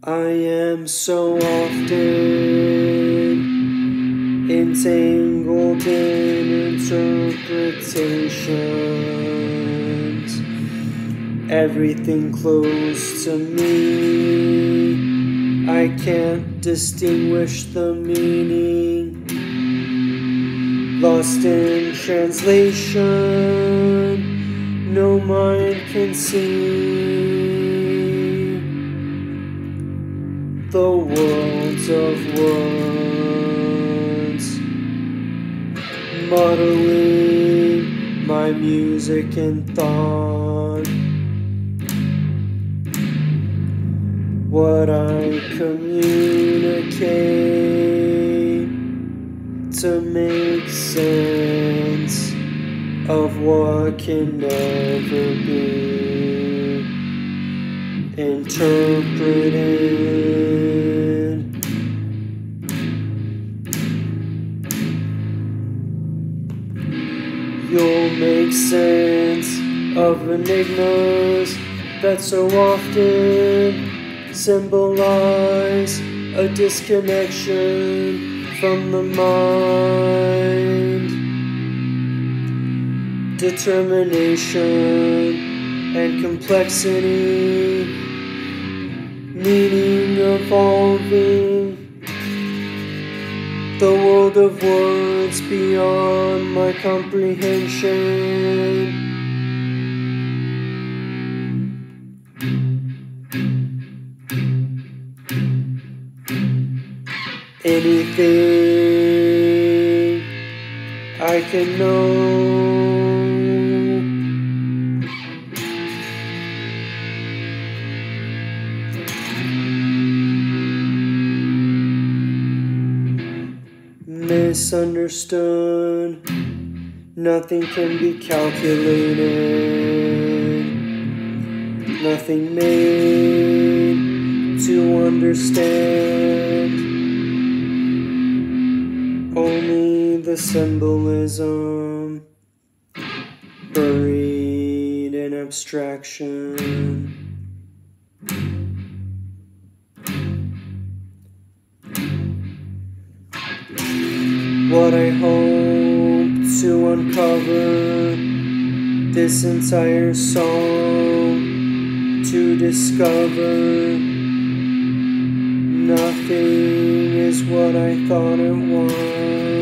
I am so often entangled in interpretations. Everything close to me, I can't distinguish the meaning. Lost in translation, no mind can see the worlds of words, muddling my music and thought. What I communicate to make sense of what can never be interpreted. You'll make sense of enigmas that so often symbolize a disconnection from the mind. Determination and complexity, meaning evolving, the world of words beyond my comprehension. Anything I can know. Misunderstood, nothing can be calculated, nothing made to understand, only the symbolism buried in abstraction. What I hope to uncover this entire song, to discover nothing is what I thought it was.